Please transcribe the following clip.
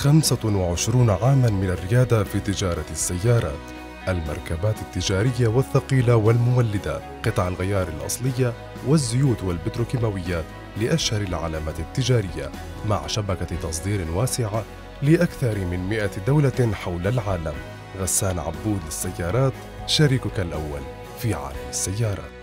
25 عاماً من الريادة في تجارة السيارات، المركبات التجارية والثقيلة والمولدات، قطع الغيار الأصلية والزيوت والبتروكيماويات لأشهر العلامات التجارية، مع شبكة تصدير واسعة لأكثر من 100 دولة حول العالم. غسان عبود للسيارات، شريكك الأول في عالم السيارات.